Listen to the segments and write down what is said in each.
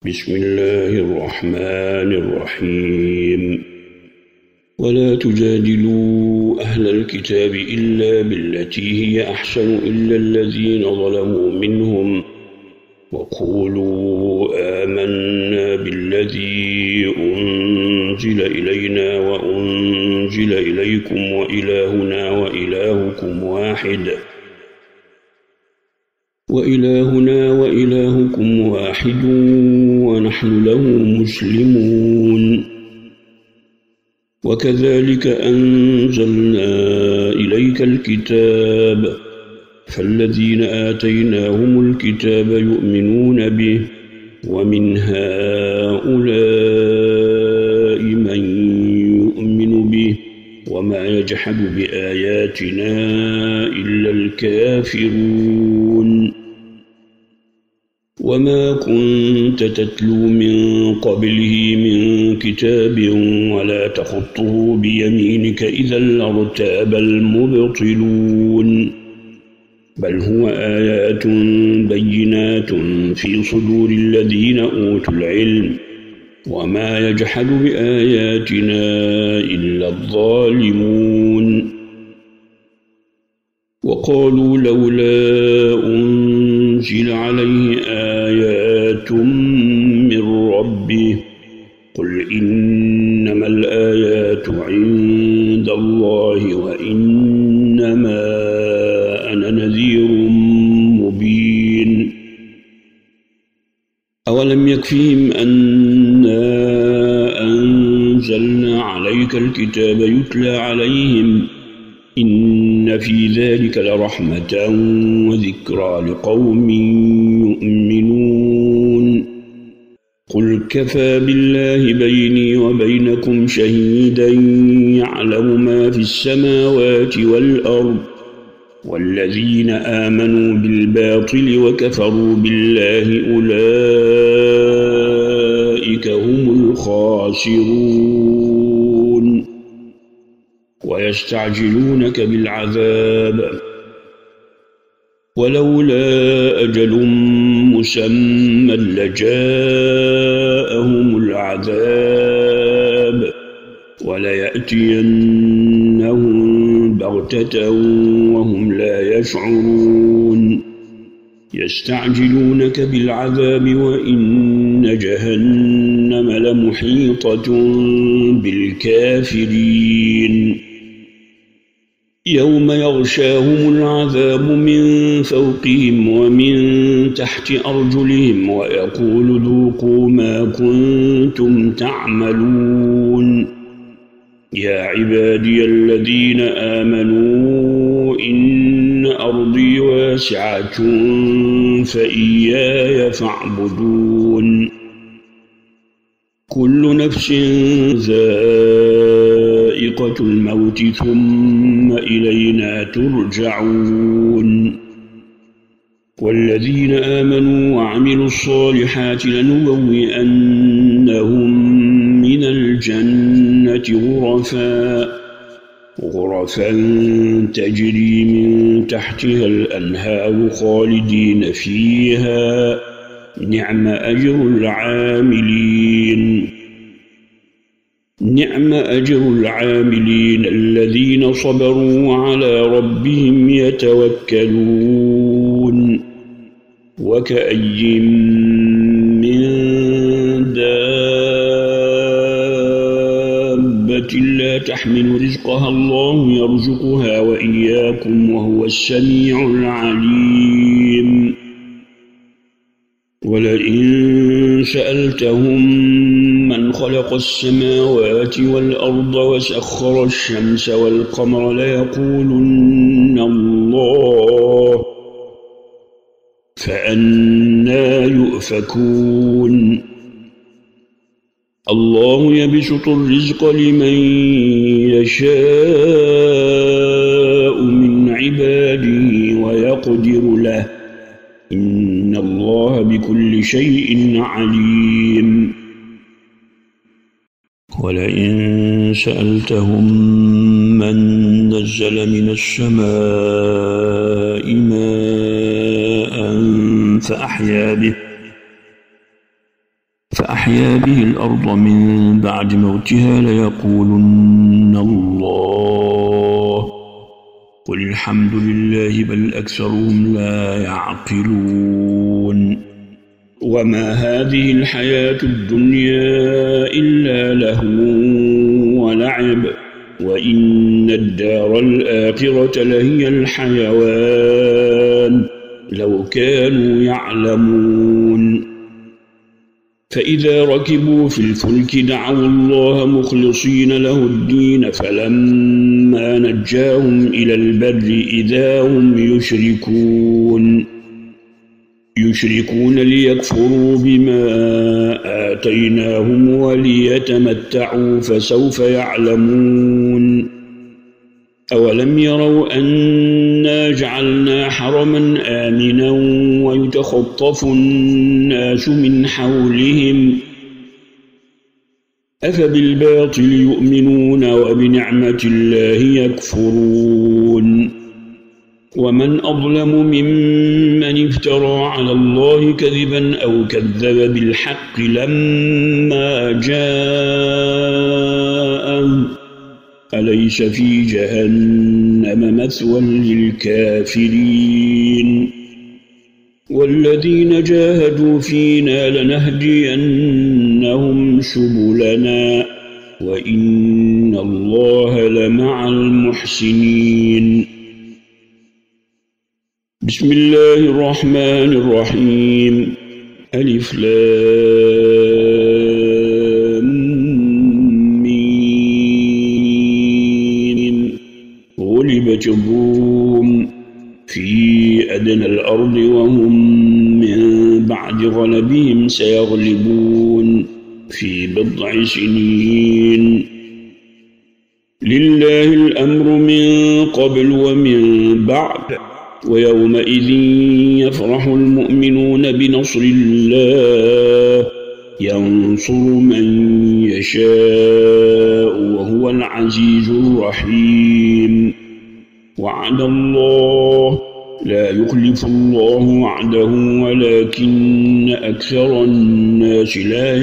بسم الله الرحمن الرحيم. ولا تجادلوا أهل الكتاب إلا بالتي هي أحسن إلا الذين ظلموا منهم وقولوا آمنا بالذي أنزل إلينا وأنزل إليكم وإلهنا وإلهكم واحد ونحن له مسلمون. وكذلك أنزلنا إليك الكتاب فالذين آتيناهم الكتاب يؤمنون به ومن هؤلاء من يؤمن به وما يجحد بآياتنا إلا الكافرون. وما كنت تتلو من قبله من كتاب ولا تخطه بيمينك إذا لارتاب المبطلون. بل هو آيات بينات في صدور الذين أوتوا العلم وما يجحد بآياتنا إلا الظالمون. وقالوا لولا أنزل عليه آيات من ربه قل إنما الآيات عند الله وإنما أنا نذير مبين. أولم يكفيهم أنا أنزلنا عليك الكتاب يتلى عليهم إن في ذلك لرحمة وذكرى لقوم يؤمنون. قل كفى بالله بيني وبينكم شهيدا يعلم ما في السماوات والأرض والذين آمنوا بالباطل وكفروا بالله أولئك هم الخاسرون. ويستعجلونك بالعذاب ولولا أجل مسمى لجاءهم العذاب وليأتينهم بغتة وهم لا يشعرون. يستعجلونك بالعذاب وإن جهنم لمحيطة بالكافرين. يوم يغشاهم العذاب من فوقهم ومن تحت أرجلهم ويقول ذوقوا ما كنتم تعملون. يا عبادي الذين آمنوا إن أرضي واسعة فإياي فاعبدون. كل نفس ذائقة الموت ثم إلينا ترجعون. والذين آمنوا وعملوا الصالحات لنبوئنهم من الجنة غرفا تجري من تحتها الأنهار خالدين فيها نعم أجر العاملين الذين صبروا وعلى ربهم يتوكلون. وكأي من دابة لا تحمل رزقها الله يرزقها وإياكم وهو السميع العليم. ولئن سألتهم من خلق السماوات والأرض وسخر الشمس والقمر ليقولن الله فأنى يؤفكون. الله يبسط الرزق لمن يشاء من عباده ويقدر له إن الله بكل شيء عليم. ولئن سألتهم من نزل من السماء ماء فأحيا به أحيا به الأرض من بعد موتها ليقولن الله قل الحمد لله بل أكثرهم لا يعقلون وما هذه الحياة الدنيا إلا لهو ولعب وإن الدار الآخرة لهي الحيوان لو كانوا يعلمون فإذا ركبوا في الفلك دعوا الله مخلصين له الدين فلما نجاهم إلى البر إذا هم يشركون ليكفروا بما آتيناهم وليتمتعوا فسوف يعلمون أولم يروا أنا جعلنا حرما آمنا ويتخطف الناس من حولهم أفبالباطل يؤمنون وبنعمة الله يكفرون ومن أظلم ممن افترى على الله كذبا أو كذب بالحق لما جاءه أليس في جهنم مثوى للكافرين والذين جاهدوا فينا لنهدينهم سبلنا وإن الله لمع المحسنين بسم الله الرحمن الرحيم ألف لام ميم غلبت الروم في أدنى الأرض وهم من بعد غلبهم سيغلبون في بضع سنين لله الأمر من قبل ومن بعد ويومئذ يفرح المؤمنون بنصر الله ينصر من يشاء وهو العزيز الرحيم وعد الله لا يخلف الله وعده ولكن أكثر الناس لا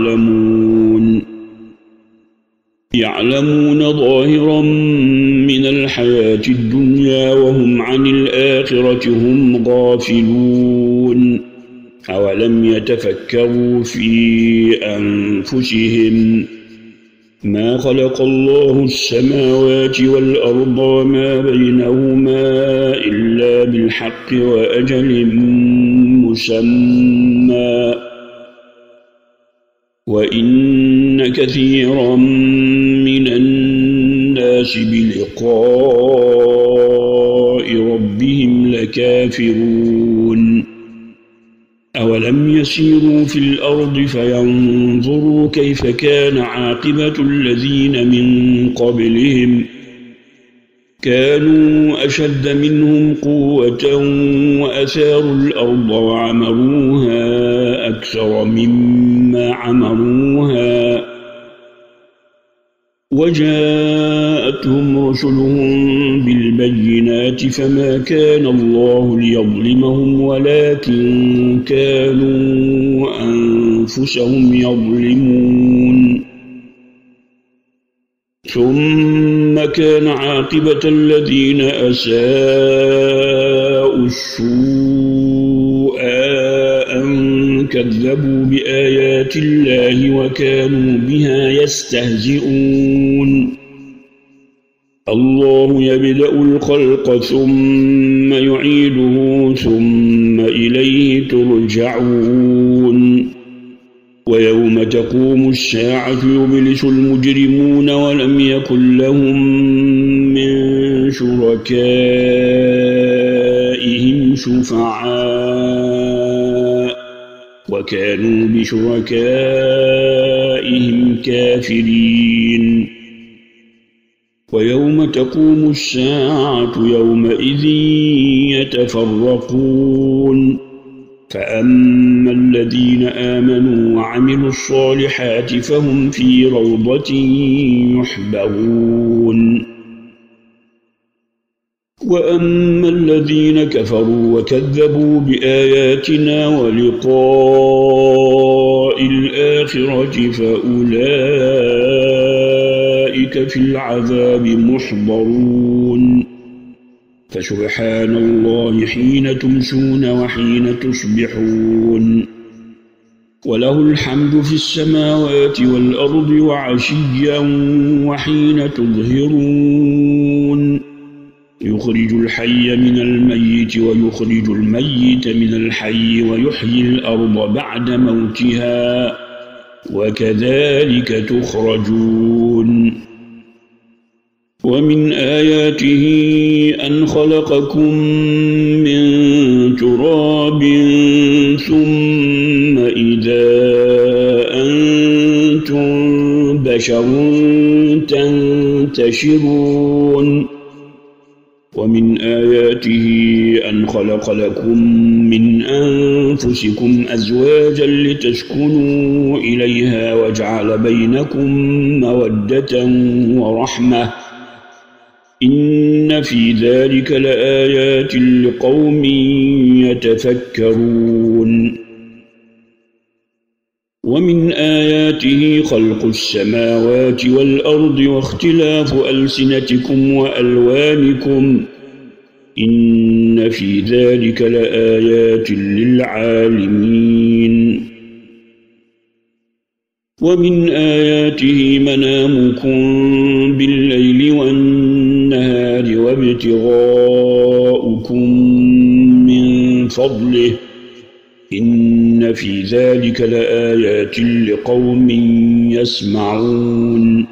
يعلمون ظاهرا من الحياة الدنيا وهم عن الآخرة هم غافلون أولم يتفكروا في أنفسهم ما خلق الله السماوات والأرض وما بينهما إلا بالحق وأجل مسمى وإن كثيرا من الناس بلقاء ربهم لكافرون أولم يسيروا في الأرض فينظروا كيف كان عاقبة الذين من قبلهم كانوا أشد منهم قوة وأثاروا الأرض وعمروها أكثر مما عمروها وجاءتهم رسلهم بالبينات فما كان الله ليظلمهم ولكن كانوا أنفسهم يظلمون ثم كان عاقبة الذين أساءوا السوء أن كذبوا بآيات الله وكانوا بها يستهزئون الله يبدأ الخلق ثم يعيده ثم إليه ترجعون ويوم تقوم الساعة يبلس المجرمون ولم يكن لهم من شركائهم شفعاء وكانوا بشركائهم كافرين ويوم تقوم الساعة يومئذ يتفرقون فأما الذين آمنوا وعملوا الصالحات فهم في روضة يحبرون وأما الذين كفروا وكذبوا بآياتنا ولقاء الآخرة فأولئك في العذاب محضرون فسبحان الله حين تمسون وحين تصبحون وله الحمد في السماوات والأرض وعشيا وحين تظهرون يخرج الحي من الميت ويخرج الميت من الحي ويحيي الأرض بعد موتها وكذلك تخرجون ومن آياته أن خلقكم من تراب ثم إذا أنتم بشر تنتشرون ومن آياته أن خلق لكم من أنفسكم أزواجا لتسكنوا إليها وجعل بينكم مودة ورحمة إن في ذلك لآيات لقوم يتفكرون ومن آياته خلق السماوات والأرض واختلاف ألسنتكم وألوانكم إن في ذلك لآيات للعالمين ومن آياته منامكم بالليل والنهار وابتغاؤكم من فضله إن في ذلك لآيات لقوم يسمعون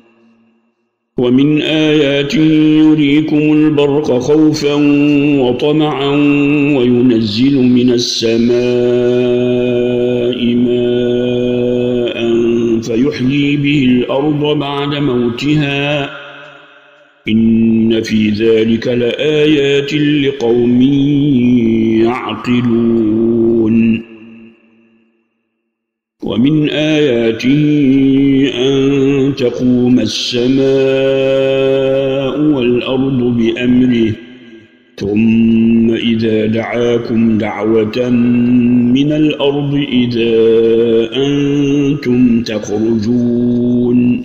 ومن آياته يريكم البرق خوفا وطمعا وينزل من السماء ماء فيحيي به الأرض بعد موتها إن في ذلك لآيات لقوم يعقلون ومن آياته أن تقوم السماء والأرض بأمره ثم إذا دعاكم دعوة من الأرض إذا أنتم تخرجون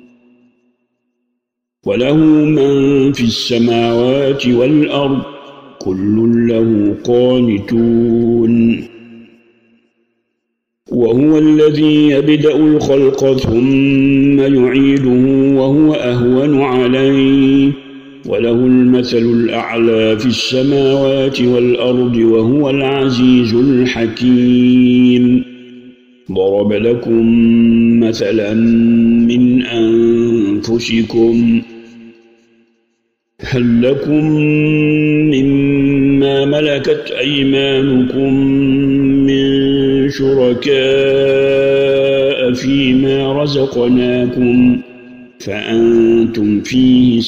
وله من في السماوات والأرض كل له قانتون وهو الذي يبدأ الخلق ثم يعيده وهو أهون عليه وله المثل الأعلى في السماوات والأرض وهو العزيز الحكيم ضرب لكم مثلا من أنفسكم هل لكم مما ملكت أيمانكم من شركاء فيما رزقناكم فأنتم فيه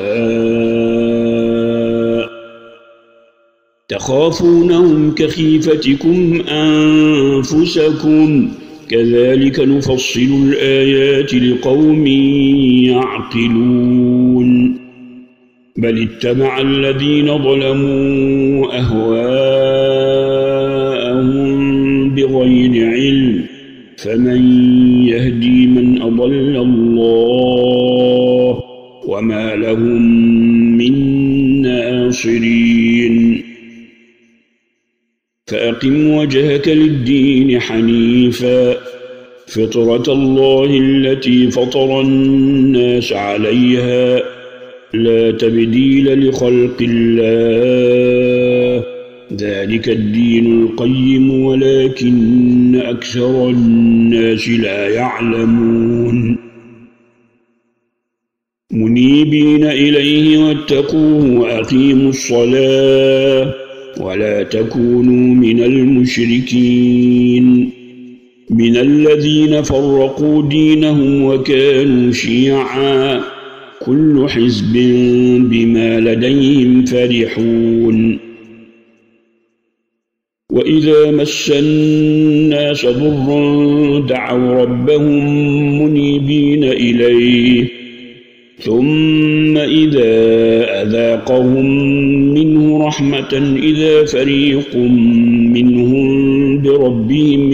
سواء تخافونهم كخيفتكم أنفسكم كذلك نفصل الآيات لقوم يعقلون بل اتبع الذين ظلموا أهواءهم بغير علم فمن يهدي من أضل الله وما لهم من ناصرين فأقم وجهك للدين حنيفا فطرة الله التي فطر الناس عليها لا تبديل لخلق الله ذلك الدين القيم ولكن أكثر الناس لا يعلمون منيبين إليه واتقوه وأقيموا الصلاة ولا تكونوا من المشركين من الذين فرقوا دينهم وكانوا شيعا كل حزب بما لديهم فرحون وإذا مس الناس ضر دعوا ربهم منيبين إليه ثم إذا أذاقهم فأذاقهم منه رحمة إذا فريق منهم بربهم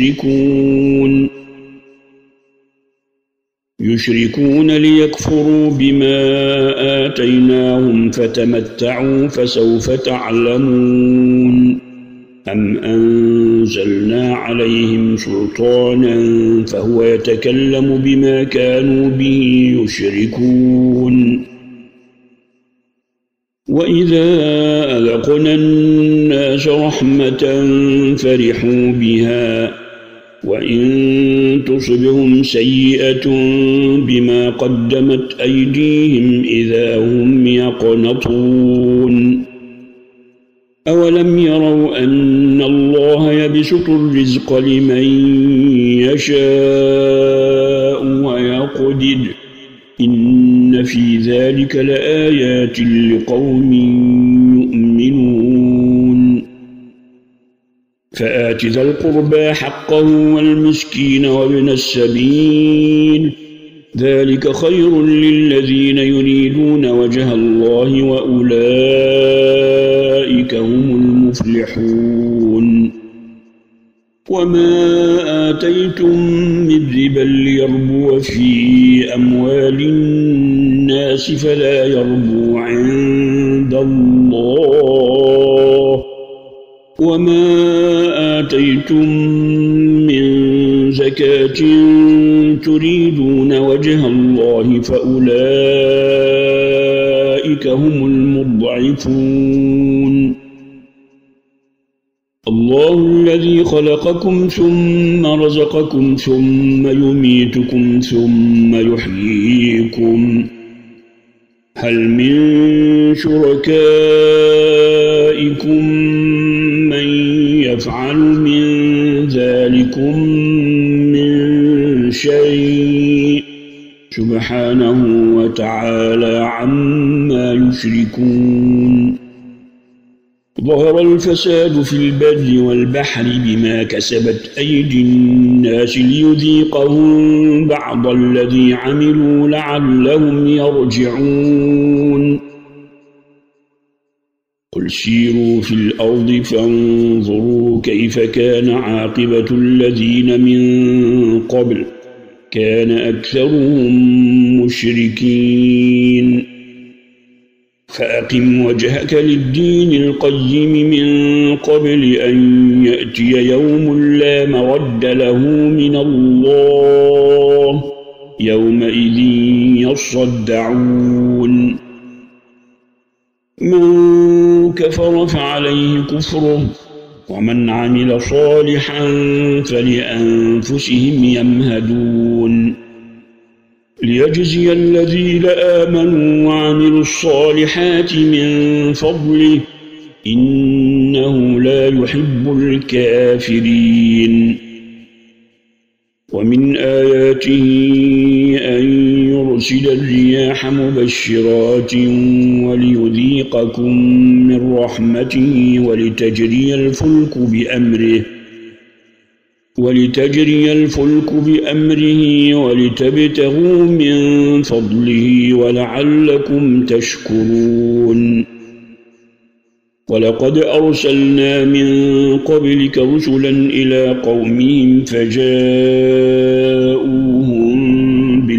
يشركون ليكفروا بما آتيناهم فتمتعوا فسوف تعلمون أم أنزلنا عليهم سلطانا فهو يتكلم بما كانوا به يشركون وإذا أذقنا الناس رحمة فرحوا بها وإن تصبهم سيئة بما قدمت أيديهم إذا هم يقنطون أولم يروا أن الله يبسط الرزق لمن يشاء ويقدر إن في ذلك لآيات لقوم يؤمنون فآت ذا القربى حقه والمسكين وابن السبيل ذلك خير للذين يريدون وجه الله وأولئك هم المفلحون وما آتيتم من ربا ليربو في أموال الناس فلا يربو عند الله وما آتيتم من زكاة تريدون وجه الله فأولئك هم المضعفون الله الذي خلقكم ثم رزقكم ثم يميتكم ثم يحييكم هل من شركائكم من يفعل من ذلكم من شيء سبحانه وتعالى عما يشركون ظهر الفساد في البر والبحر بما كسبت أيدي الناس ليذيقهم بعض الذي عملوا لعلهم يرجعون قل سيروا في الأرض فانظروا كيف كان عاقبة الذين من قبل كان أكثرهم مشركين فأقم وجهك للدين القيم من قبل أن يأتي يوم لا مرد له من الله يومئذ يصدعون من كفر فعليه كفره ومن عمل صالحا فلأنفسهم يمهدون ليجزي الذين آمنوا وعملوا الصالحات من فضله إنه لا يحب الكافرين ومن آياته أن يرسل الرياح مبشرات وليذيقكم من رحمته ولتجري الفلك بأمره ولتبتغوا من فضله ولعلكم تشكرون ولقد أرسلنا من قبلك رسلا إلى قومهم فجاءوهم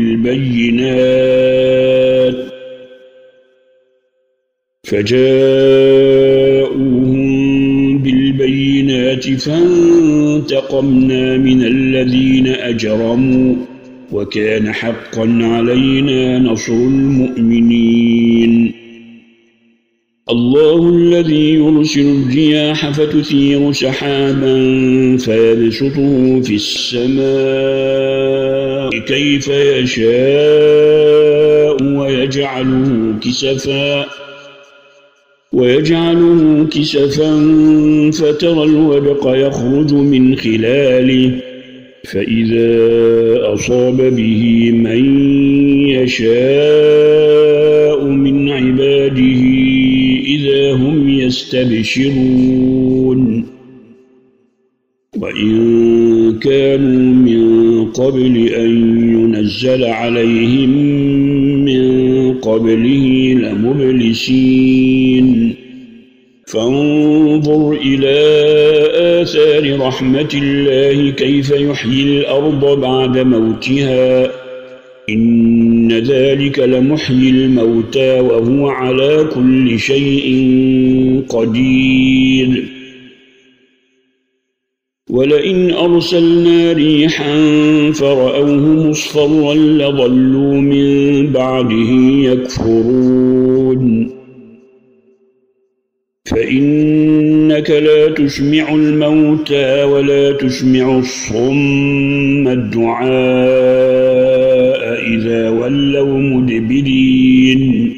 بالبينات فانتقمنا من الذين أجرموا وكان حقا علينا نصر المؤمنين الله الذي يرسل الرياح فتثير سحابا فيبسطه في السماء كيف يشاء ويجعله كسفا فترى الودق يخرج من خلاله فإذا أصاب به من يشاء من عباده إذا هم يستبشرون وإن كانوا من قبل أن ينزل عليهم من قبله لمبلسين فانظر إلى آثار رحمة الله كيف يحيي الأرض بعد موتها إن ذلك لمحيي الموتى وهو على كل شيء قدير ولئن أرسلنا ريحا فرأوه مصفرا لظلوا من بعده يكفرون فإنك لا تسمع الموتى ولا تسمع الصم الدعاء إذا ولوا مدبرين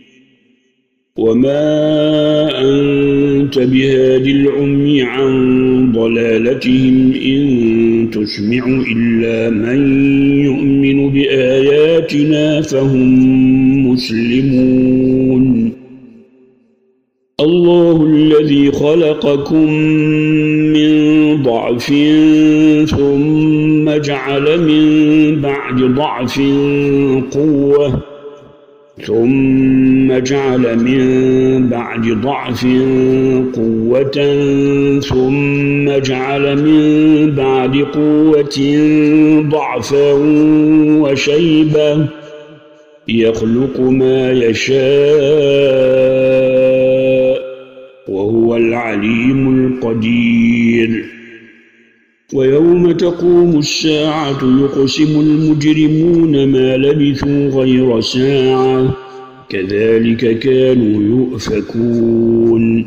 وما أنت بهاد العمي عن ضلالتهم إن تسمع إلا من يؤمن بآياتنا فهم مسلمون الله الذي خلقكم من ضعف ثم جعل من بعد ضعف قوة ثم جعل من بعد ضعف قوة ثم جعل من بعد قوة ضعفا وشيبة يخلق ما يشاء وهو العليم القدير ويوم تقوم الساعة يقسم المجرمون ما لبثوا غير ساعة كذلك كانوا يؤفكون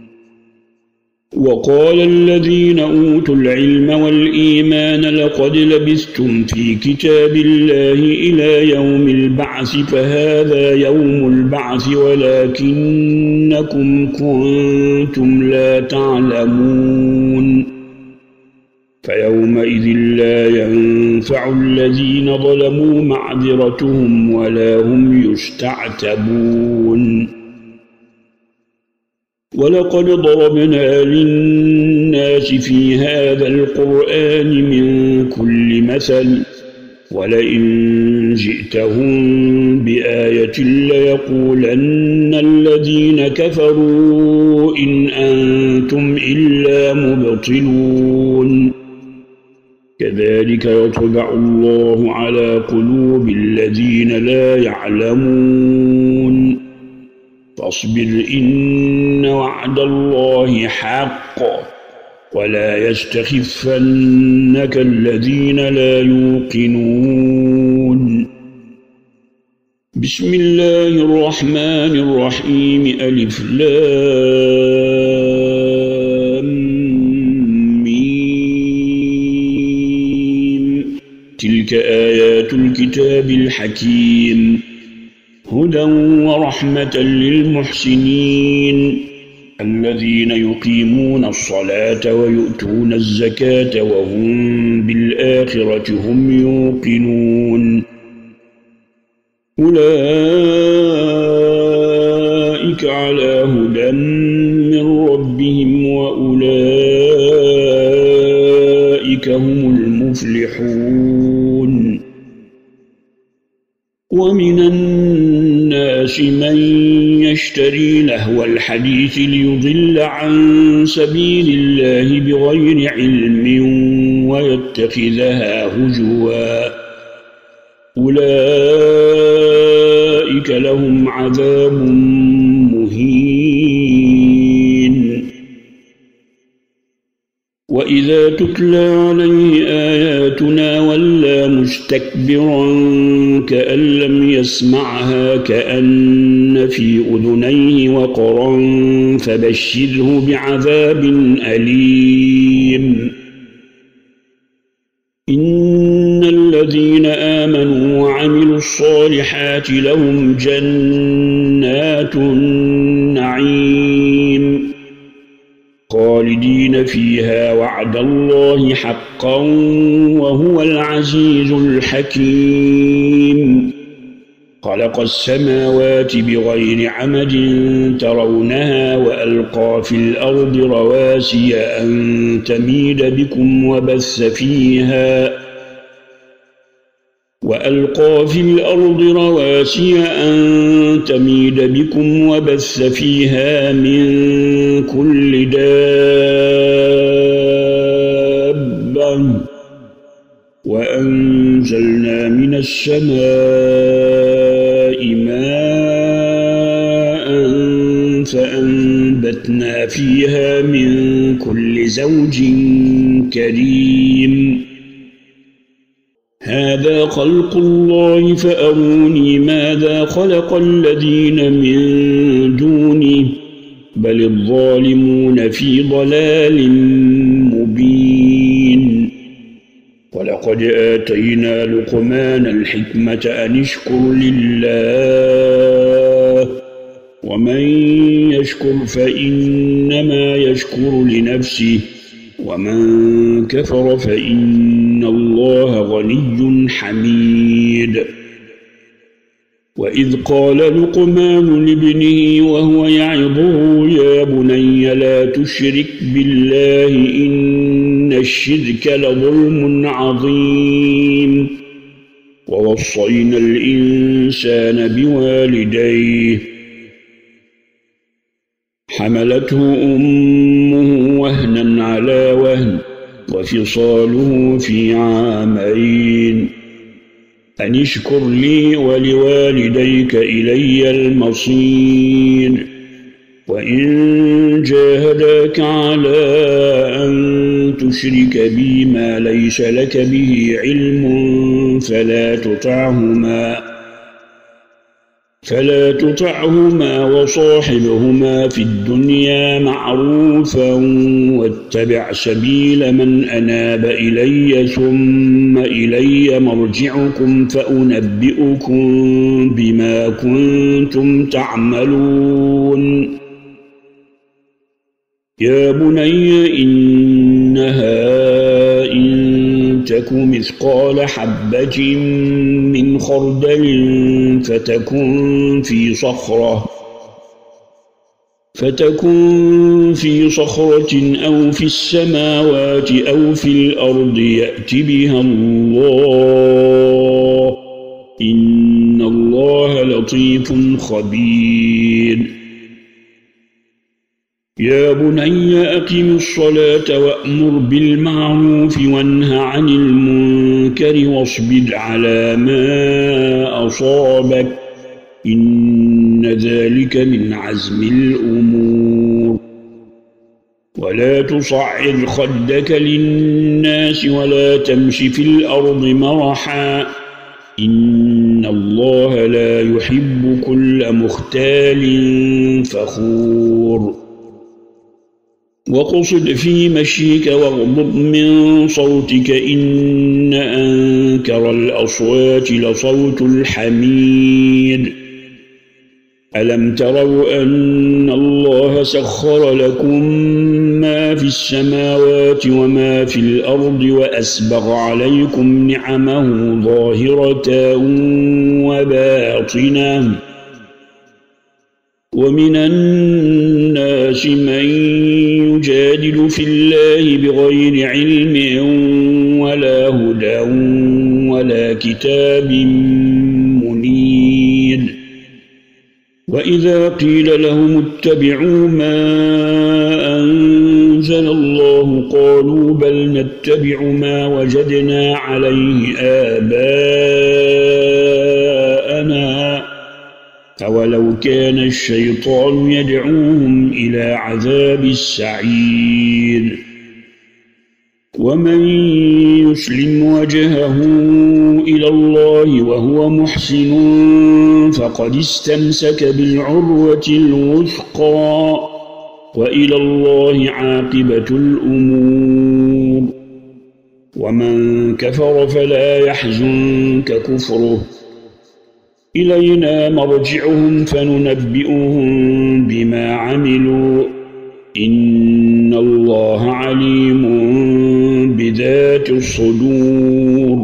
وقال الذين أوتوا العلم والإيمان لقد لبثتم في كتاب الله إلى يوم البعث فهذا يوم البعث ولكنكم كنتم لا تعلمون فيومئذ لا ينفع الذين ظلموا معذرتهم ولا هم يستعتبون ولقد ضربنا للناس في هذا القرآن من كل مثل ولئن جئتهم بآية ليقولن الذين كفروا إن أنتم إلا مبطلون كذلك يطبع الله على قلوب الذين لا يعلمون فاصبر إن وعد الله حق ولا يستخفنك الذين لا يوقنون بسم الله الرحمن الرحيم ألف لام ميم تلك آيات الكتاب الحكيم هدى ورحمة للمحسنين الذين يقيمون الصلاة ويؤتون الزكاة وهم بالآخرة هم يوقنون أولئك على هدى من ربهم وأولئك هم المفلحون ومن الناس من يشتري لهو الحديث ليضل عن سبيل الله بغير علم ويتخذها هزوا أولئك لهم عذاب مهين وإذا تتلى عليه آياتنا ولى مستكبرا كأن لم يسمعها كأن في أذنيه وقرا فبشره بعذاب أليم إن الذين آمنوا وعملوا الصالحات لهم جنات النعيم خالدين فيها وعد الله حقا وهو العزيز الحكيم خلق السماوات بغير عمد ترونها وألقى في الأرض رواسي أن تميد بكم وألقى في الأرض رواسي أن تميد بكم وبث فيها من كل دابة وأنزلنا من السماء ماء فأنبتنا فيها من كل زوج كريم هذا خلق الله فأروني ماذا خلق الذين من دونه بل الظالمون في ضلال مبين ولقد آتينا لقمان الحكمة أن اشكر لله ومن يشكر فإنما يشكر لنفسه ومن كفر فإن الله غني حميد وإذ قال لقمان لابنه وهو يعظه يا بني لا تشرك بالله إن الشرك لظلم عظيم ووصينا الإنسان بوالديه حملته أمه وهنا على وهن وفصاله في عامين أن اشكر لي ولوالديك إلي المصير وإن جاهداك على أن تشرك بي ما ليس لك به علم فلا تطعهما وصاحبهما في الدنيا معروفا واتبع سبيل من أناب إلي ثم إلي مرجعكم فأنبئكم بما كنتم تعملون يا بني إنها إن تك مثقال حبة من خردل فتكن في صخرة أو في السماوات أو في الأرض يأت بها الله إن الله لطيف خبير يا بني أقم الصلاة وأمر بالمعروف وانه عن المنكر واصبر على ما أصابك إن ذلك من عزم الأمور ولا تصعر خدك للناس ولا تمش في الأرض مرحا إن الله لا يحب كل مختال فخور وقصد في مشيك واغضض من صوتك إن أنكر الأصوات لصوت الحمير ألم تروا أن الله سخر لكم ما في السماوات وما في الأرض وأسبغ عليكم نعمه ظاهرة وباطنة ومن الناس من يجادل في الله بغير علم ولا هدى ولا كتاب منير وإذا قيل لهم اتبعوا ما أنزل الله قالوا بل نتبع ما وجدنا عليه آباءنا أولو كان الشيطان يدعوهم إلى عذاب السعير ومن يسلم وجهه إلى الله وهو محسن فقد استمسك بالعروة الوثقى وإلى الله عاقبة الأمور ومن كفر فلا يحزنك كفره إلينا مرجعهم فننبئهم بما عملوا إن الله عليم بذات الصدور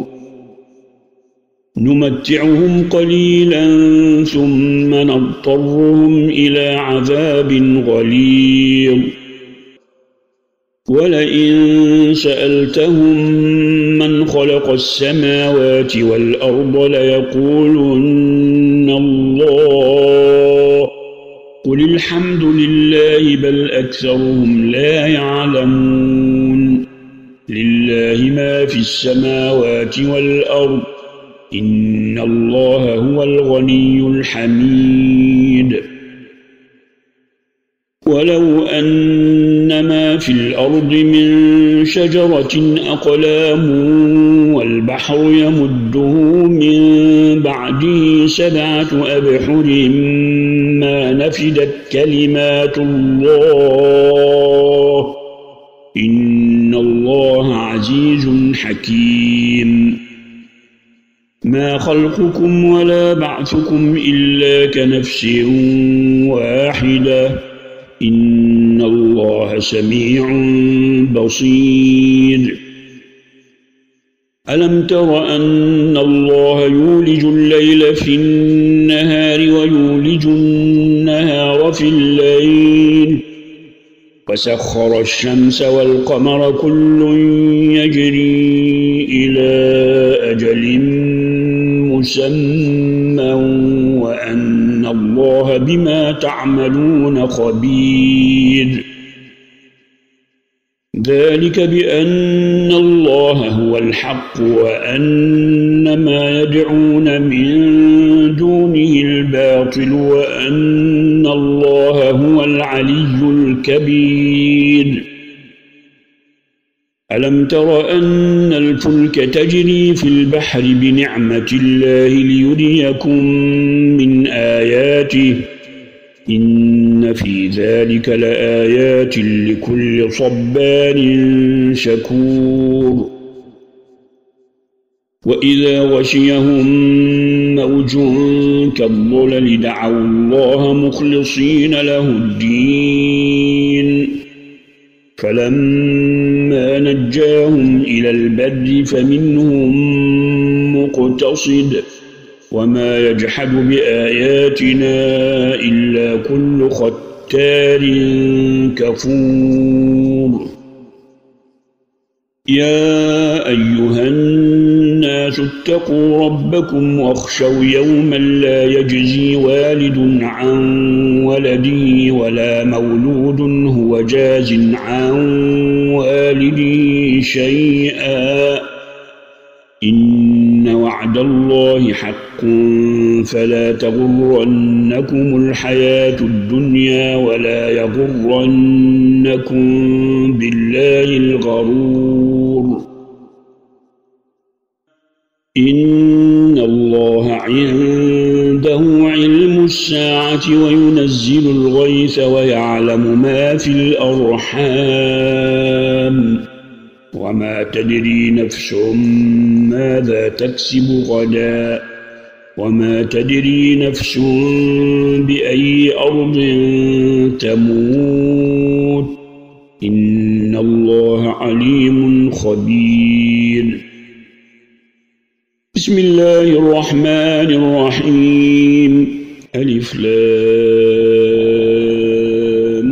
نمتعهم قليلا ثم نضطرهم إلى عذاب غليظ ولئن سألتهم من خلق خلق السماوات والأرض ليقولن الله قل الحمد لله بل أكثرهم لا يعلمون لله ما في السماوات والأرض إن الله هو الغني الحميد ولو أن ما في الأرض من شجرة أقلام والبحر يمده من بعده 7 أبحر ما نفدت كلمات الله إن الله عزيز حكيم ما خلقكم ولا بعثكم إلا كنفس واحدة إن الله سميع بصير ألم تر أن الله يولج الليل في النهار ويولج النهار في الليل وسخر الشمس والقمر كل يجري إلى أجل مسمى وأن الله بما تعملون خبير ذلك بأن الله هو الحق وأن ما يدعون من دونه الباطل وأن الله هو العلي الكبير ألم تر أن الفلك تجري في البحر بنعمة الله ليريكم من آياته إن في ذلك لآيات لكل صبار شكور وإذا غشيهم موج كالظلل دعوا الله مخلصين له الدين فلما نجاهم إلى البر فمنهم مقتصد وما يجحد بآياتنا إلا كل ختار كفور يا أيها الناس اتقوا ربكم واخشوا يوما لا يجزي والد عن ولده ولا مولود هو جاز عن والده شيئا إن وعد الله حق فلا تغرنكم الحياة الدنيا ولا يغرنكم بالله الغرور إن الله عنده علم الساعة وينزل الغيث ويعلم ما في الأرحام وما تدري نفس ماذا تكسب غدا وما تدري نفس بأي أرض تموت إن الله عليم خبير بسم الله الرحمن الرحيم ألف لام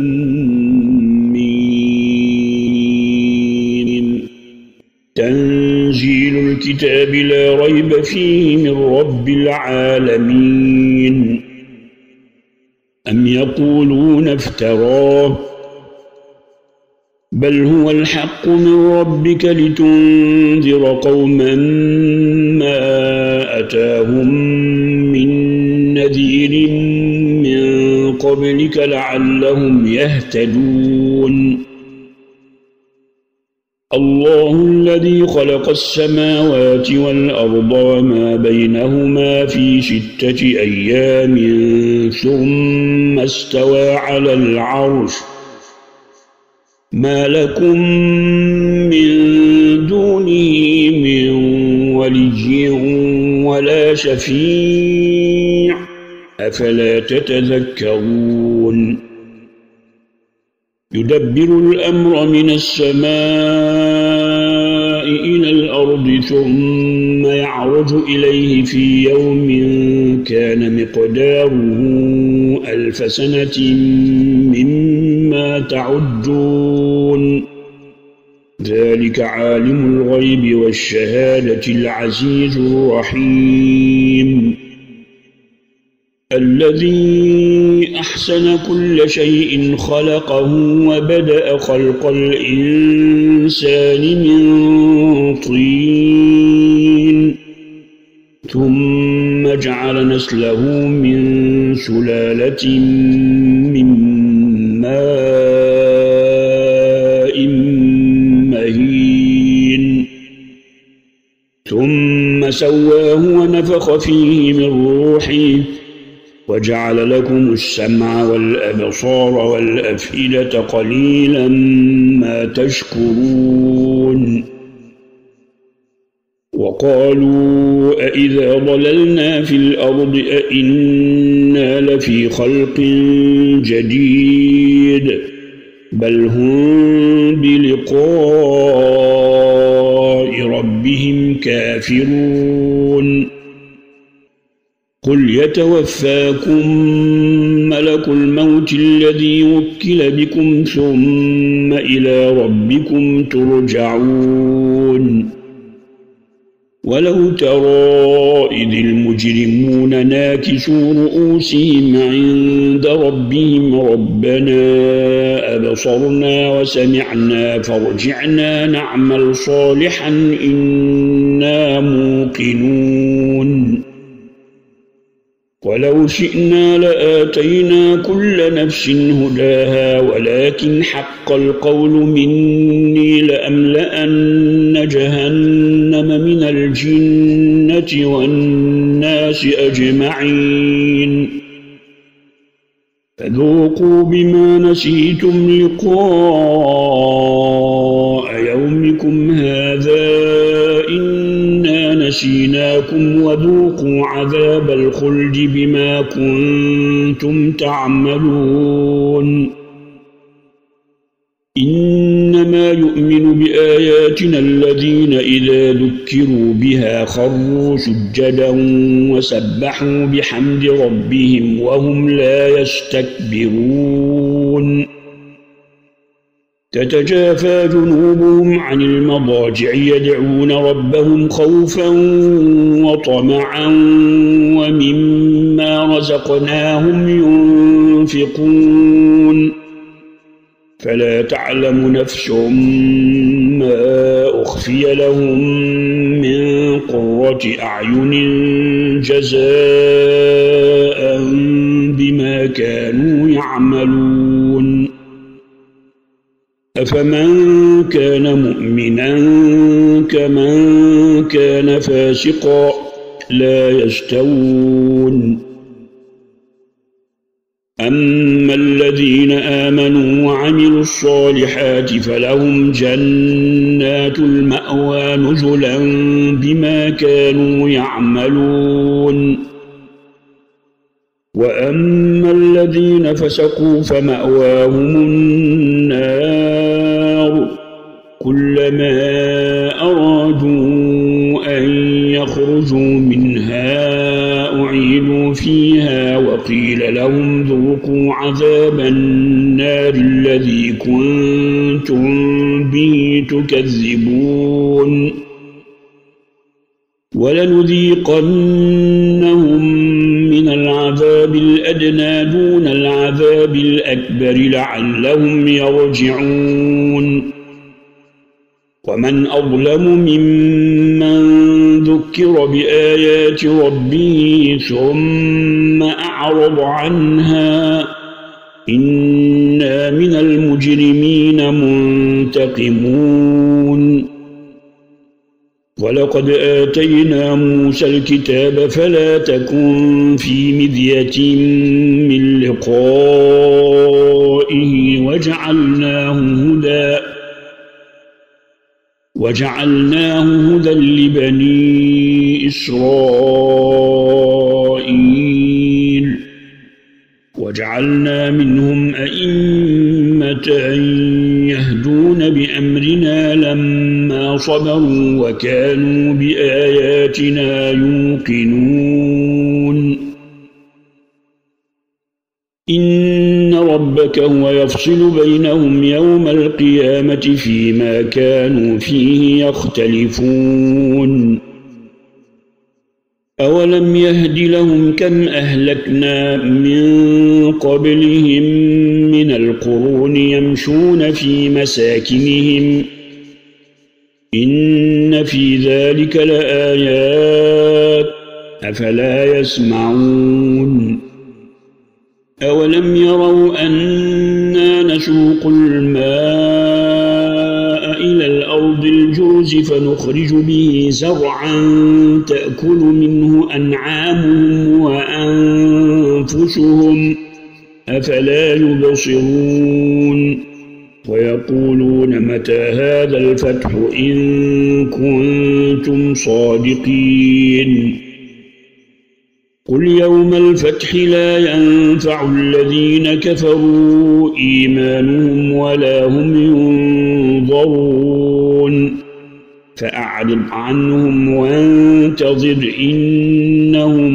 ميم تنزيل الكتاب لا ريب فيه من رب العالمين أم يقولون افتراه بل هو الحق من ربك لتنذر قوما ما أتاهم من نذير من قبلك لعلهم يهتدون الله الذي خلق السماوات والأرض وما بينهما في 6 أيام ثم استوى على العرش ما لكم من دونه من ولي ولا شفيع أفلا تتذكرون يدبر الأمر من السماء إلى الأرض ثم يعرج إليه في يوم كان مقداره 1000 سنة مما تعدون ذلك عالم الغيب والشهادة العزيز الرحيم الذي أحسن كل شيء خلقه وبدأ خلق الإنسان من طين ثم جعل نسله من سلالة من ماء مهين ثم سواه ونفخ فيه من روحه وجعل لكم السمع والأبصار والأفئدة قليلا ما تشكرون وقالوا أإذا ضللنا في الأرض أإنا لفي خلق جديد بل هم بلقاء ربهم كافرون قل يتوفاكم ملك الموت الذي وكل بكم ثم إلى ربكم ترجعون ولو ترى إذ المجرمون ناكسوا رؤوسهم عند ربهم ربنا أبصرنا وسمعنا فارجعنا نعمل صالحا إنا موقنون ولو شئنا لآتينا كل نفس هداها ولكن حق القول مني لأملأن جهنم من الجنة والناس أجمعين فذوقوا بما نسيتم لقاء يومكم هذا إنا نسيناكم وذوقوا عذاب الخلد بما كنتم تعملون إنما يؤمن بآياتنا الذين إذا ذكروا بها خروا سجدا وسبحوا بحمد ربهم وهم لا يستكبرون تتجافى جنوبهم عن المضاجع يدعون ربهم خوفا وطمعا ومما رزقناهم ينفقون فلا تعلم نفس ما أخفي لهم من قرة أعين جزاء بما كانوا يعملون أفمن كان مؤمنا كمن كان فاسقا لا يستوون أما الذين آمنوا وعملوا الصالحات فلهم جنات المأوى نزلا بما كانوا يعملون وأما الذين فسقوا فمأواهم النار كلما أرادوا أن يخرجوا منها أعيدوا فيها وقيل لهم ذوقوا عذاب النار الذي كنتم به تكذبون ولنذيقنهم من العذاب الأدنى دون العذاب الأكبر لعلهم يرجعون ومن أظلم ممن ذكر بآيات ربه ثم أعرض عنها إنا من المجرمين منتقمون ولقد آتينا موسى الكتاب فلا تكن في مذية من لقائه وجعلناه هدى لبني إسرائيل وجعلنا منهم أئمة يهدون بأمرنا لما صبروا وكانوا بآياتنا يوقنون إن ربك هو يفصل بينهم يوم القيامة فيما كانوا فيه يختلفون أولم يهد لهم كم أهلكنا من قبلهم من القرون يمشون في مساكنهم إن في ذلك لآيات أفلا يسمعون أولم يروا أنا نسوق الماء إلى الأرض الجرز فنخرج به زرعا تأكل منه أنعامهم وأنفسهم أفلا يبصرون ويقولون متى هذا الفتح إن كنتم صادقين قل يوم الفتح لا ينفع الذين كفروا إيمانهم ولا هم ينظرون فأعرض عنهم وانتظر إنهم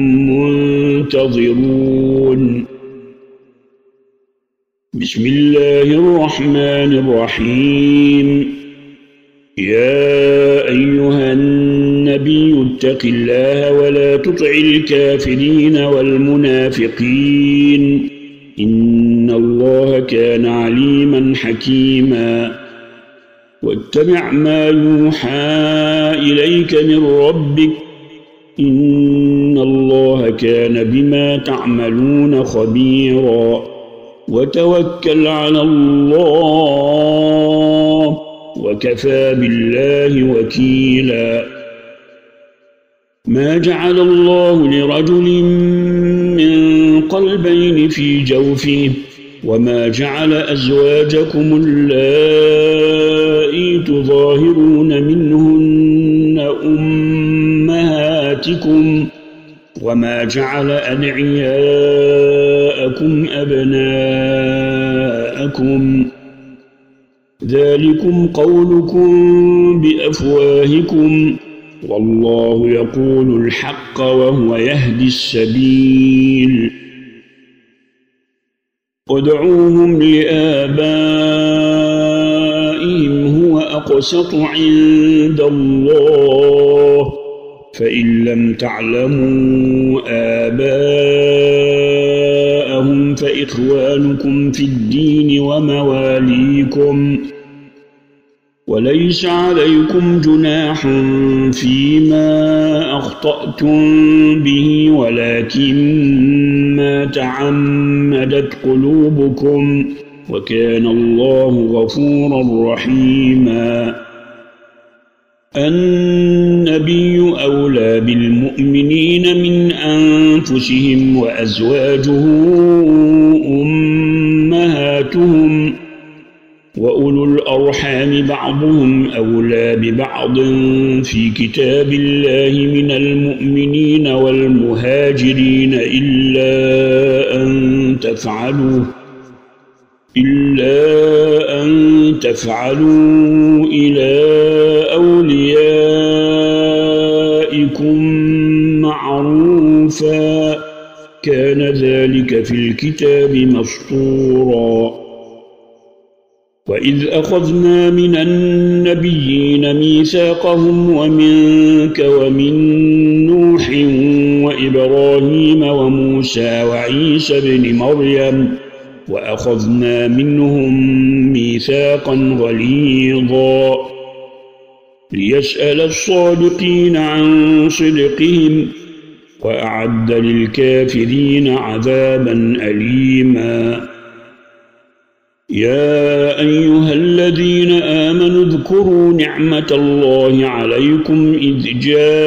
منتظرون بسم الله الرحمن الرحيم يا أيها النبي اتق الله ولا تطع الكافرين والمنافقين إن الله كان عليما حكيما واتبع ما يوحى إليك من ربك إن الله كان بما تعملون خبيرا وتوكل على الله وكفى بالله وكيلا ما جعل الله لرجل من قلبين في جوفه وما جعل أزواجكم اللائي تظاهرون منهن أمهاتكم وما جعل أدعياءكم أبناءكم ذلكم قولكم بأفواهكم والله يقول الحق وهو يهدي السبيل ادعوهم لآبائهم هو أقسط عند الله فإن لم تعلموا آباءهم فإخوانكم في الدين ومواليكم وليس عليكم جناح فيما أخطأتم به ولكن ما تعمدت قلوبكم وكان الله غفورا رحيما النبي أولى بالمؤمنين من أنفسهم وأزواجه أمهاتهم وأولو الأرحام بعضهم أولى ببعض في كتاب الله من المؤمنين والمهاجرين إلا أن تفعلوا إلى أوليائكم معروفا كان ذلك في الكتاب مسطورا وإذ أخذنا من النبيين ميثاقهم ومنك ومن نوح وإبراهيم وموسى وعيسى بن مريم وأخذنا منهم ميثاقا غليظا ليسأل الصادقين عن صدقهم وأعد للكافرين عذابا أليما يا أيها الذين آمنوا اذكروا نعمة الله عليكم إذ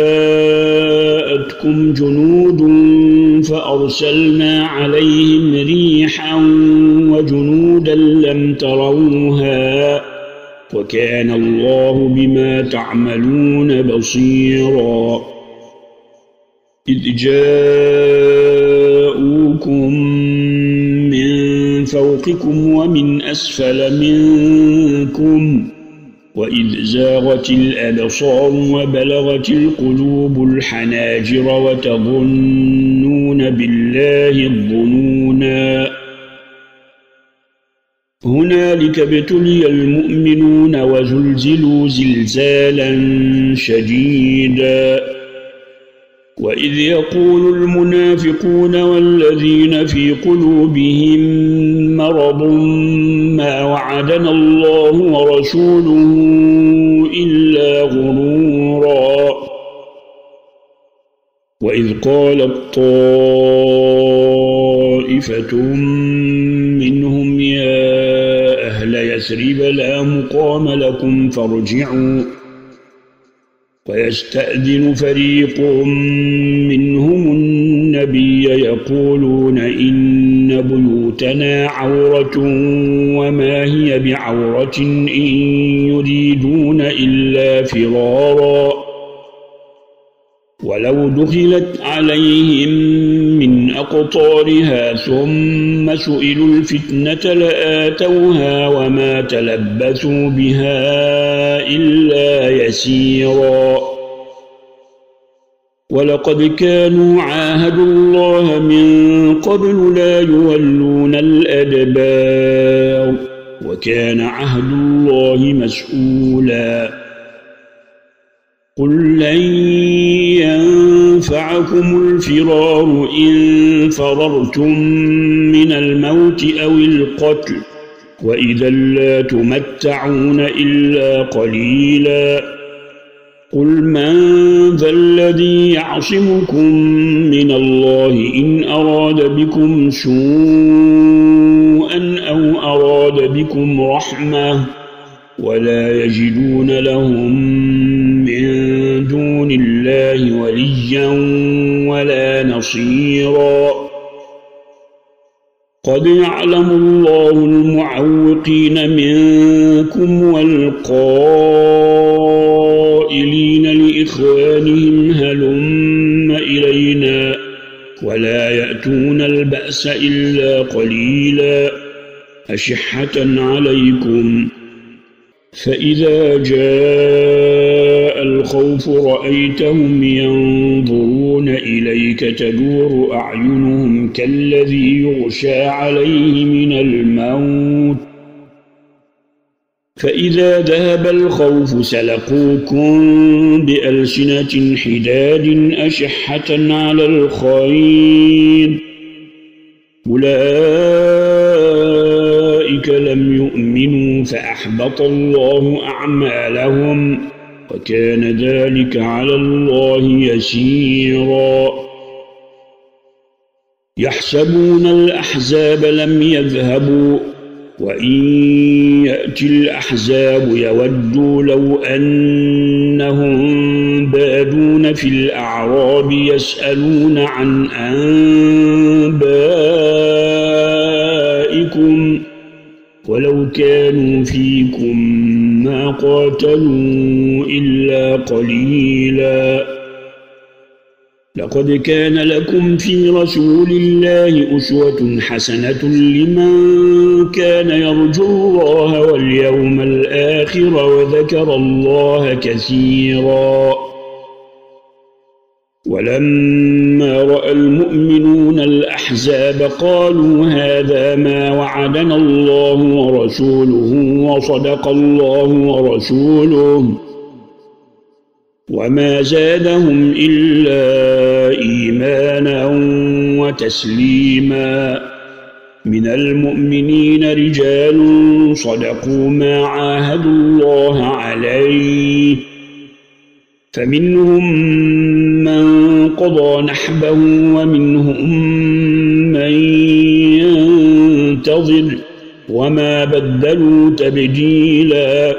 جاءتكم جنود فأرسلنا عليهم ريحا وجنودا لم تروها وكان الله بما تعملون بصيرا إذ جاءوكم من فوقكم ومن أسفل منكم وإذ زاغت الأبصار وبلغت القلوب الحناجر وتظنون بالله الظنونا هنالك ابتلي المؤمنون وزلزلوا زلزالا شديدا وإذ يقول المنافقون والذين في قلوبهم مرض ما وعدنا الله ورسوله إلا غرورا وإذ قالت طائفة منهم يا أهل يثرب لا مقام لكم فارجعوا ويستأذن فريق منهم النبي يقولون إن بيوتنا عورة وما هي بعورة إن يريدون إلا فرارا ولو دخلت عليهم من أقطارها ثم سئلوا الفتنة لآتوها وما تلبثوا بها إلا يسيرا ولقد كانوا عاهدوا الله من قبل لا يولون الأدبار وكان عهد الله مسؤولا قل لن ينفعكم الفرار إن فررتم من الموت أو القتل وإذا لا تمتعون إلا قليلا قل من ذا الذي يعصمكم من الله إن أراد بكم سوءا أو أراد بكم رحمة ولا يجدون لهم من دون الله وليا ولا نصيرا قد يعلم الله المعوقين منكم والقائلين لإخوانهم هلم إلينا ولا يأتون البأس إلا قليلا أشحة عليكم فإذا جاء الخوف رأيتهم ينظرون إليك تدور أعينهم كالذي يغشى عليه من الموت فإذا ذهب الخوف سلقوكم بألسنة حداد أشحة على الخير أولئك لم يؤمنوا فأحبط الله أعمالهم وكان ذلك على الله يسيرا يحسبون الأحزاب لم يذهبوا وإن يأتي الأحزاب يودوا لو أنهم بادون في الأعراب يسألون عن أنبائكم ولو كانوا فيكم ما قاتلوا إلا قليلا لقد كان لكم في رسول الله أسوة حسنة لمن كان يرجو الله واليوم الآخر وذكر الله كثيرا ولما رأى المؤمنون الأحزاب قالوا هذا ما وعدنا الله ورسوله وصدق الله ورسوله وما زادهم إلا إيمانا وتسليما من المؤمنين رجال صدقوا ما عاهدوا الله عليه فمنهم من قضى نحبه ومنهم من ينتظر وما بدلوا تبديلا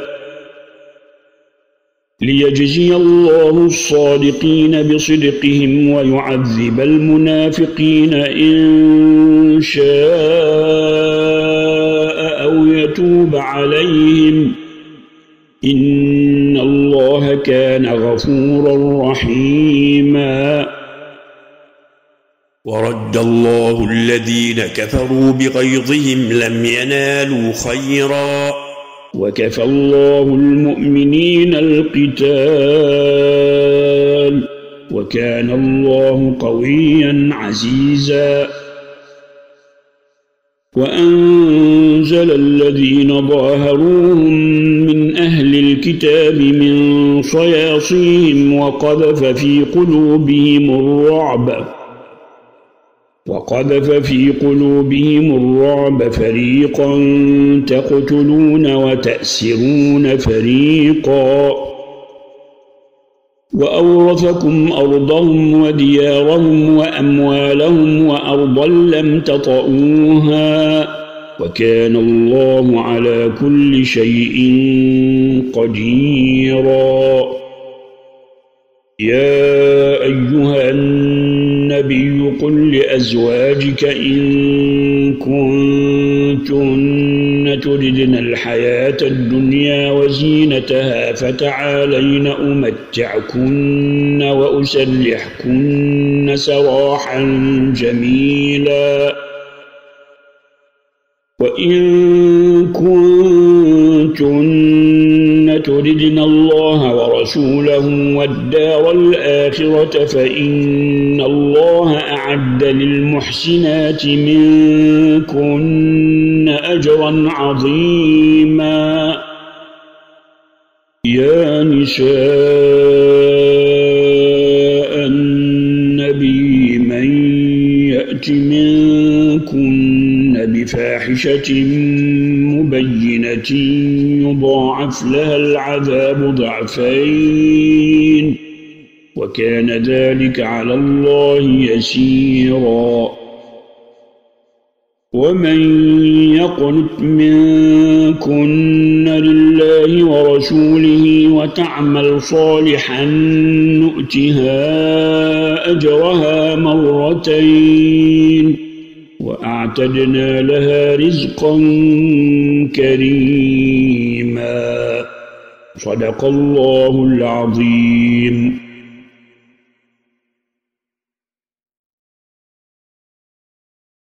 ليجزي الله الصادقين بصدقهم ويعذب المنافقين إن شاء أو يتوب عليهم إن الله كان غفورا رحيما ورد الله الذين كفروا بغيظهم لم ينالوا خيرا وكفى الله المؤمنين القتال وكان الله قويا عزيزا وأنزل الذين ظاهروهم من أهل الكتاب من صياصيهم وقذف في قلوبهم الرعب فريقا تقتلون وتأسرون فريقا وأورثكم أرضهم وديارهم وأموالهم وأرضا لم تطئوها وكان الله على كل شيء قديرا يا أيها النبي قل لأزواجك إن كنتن تردن الحياة الدنيا وزينتها فتعالين أمتعكن وأسرحكن سراحا جميلا وإن كنتن تردن الله ورسوله والدار الآخرة فإن الله أعد للمحسنات منكن أجرا عظيما يا نساء النبي من يأت منكن بفاحشة مبينة يضاعف لها العذاب ضعفين وكان ذلك على الله يسيرا ومن يقنت منكن لله ورسوله وتعمل صالحا نؤتها أجرها مرتين وأعتدنا لها رزقا كريما صدق الله العظيم.